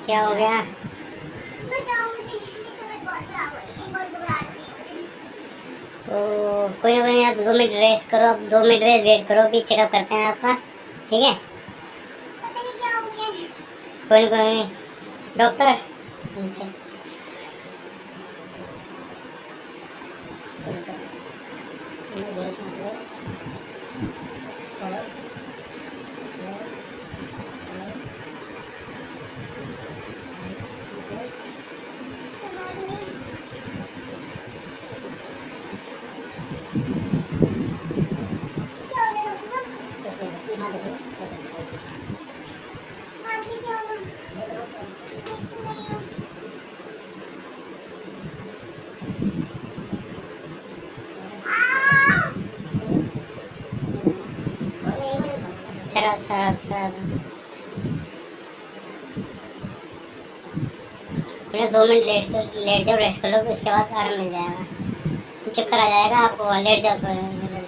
क्या हो गया? कोई ना यार, 2 मिनट रेस्ट करो, अब 2 मिनट वेट करो, अभी चेकअप करते हैं आपका, ठीक है? पता नहीं क्या हो गया। कोई नहीं डॉक्टर नीचे। सर 2 मिनट लेट जाओ, रेस्ट कर लो, उसके बाद आराम मिल जाएगा, चक्कर आ जाएगा आपको, लेट जाओ तो